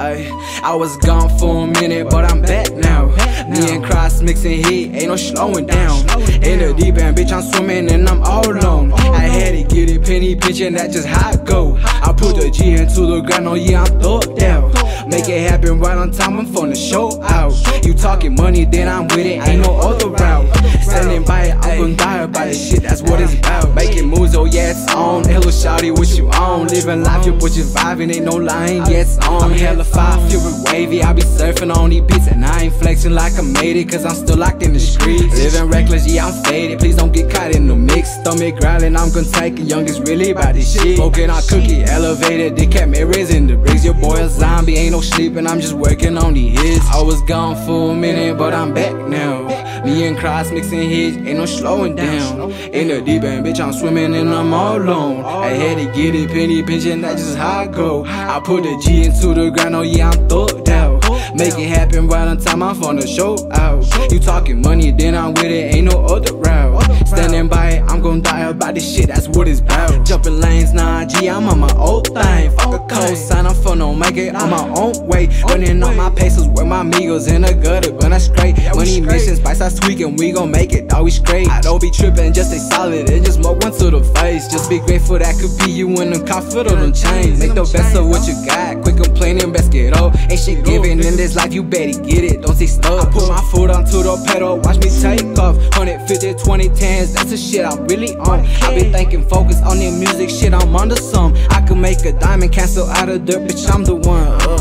I was gone for a minute, but I'm back now. Me and Cross mixing heat, ain't no slowing down. In the deep end, bitch, I'm swimming and I'm all alone. I had to get it, penny pinching, that's just how I go. I put the G into the ground, oh yeah, I'm thugged out. Make it happen right on time, I'm from the show out. You talking money, then I'm with it, ain't no other route. Standing by it, I'm gon' die about this shit, that's what it's about. Making moves, oh yeah, it's on. Hello shawty, what you on? Living life, your boy just vibing, ain't no lying, yeah, it's on. I'm hella fire, feel it wavy, I be surfing on these beats. And I ain't flexing like I made it, cause I'm still locked in the streets. Living reckless, yeah, I'm faded, please don't get caught in the mix. Stomach growling, I'm gon' take it, youngest really about this shit. Smoking on cookie, elevated, they kept me raising the bricks. Your boy a zombie, ain't no sleeping, I'm just working on the hits. I was gone for a minute, but I'm back now. Me and Cross mixing hits, ain't no slowing down. In the deep end, bitch, I'm swimming and I'm all alone. I had to get it, penny pinching, that's just how I go. I put the G into the ground, oh yeah, I'm thugged out. Make it happen right on time, I'm from the show out. You talking money, then I'm with it, ain't no other route. Standing by it, I'm gon' die about this shit, that's what it's about. Jumping lanes, nah, G, I'm on my old thing. Fuck a cosign, I'm finna make it on my own way. Running on my pesos with my amigos in the gutter, gonna straight. Money mission, spice, I tweaking, we gon' make it, always straight. I don't be tripping, just stay solid and just smoke one to the face. Just be grateful that could be you in them confident on chains. Make the best of what you got, quit complaining, best get up. Ain't shit giving in this life, you better get it, don't stay stuck. I put my foot onto the pedal, watch me take off. 150, 20, 10s, that's the shit I'm really on. I be thinking, focus on the music, shit, I'm under some. I could make a diamond, cancel out of dirt, bitch, I'm the one.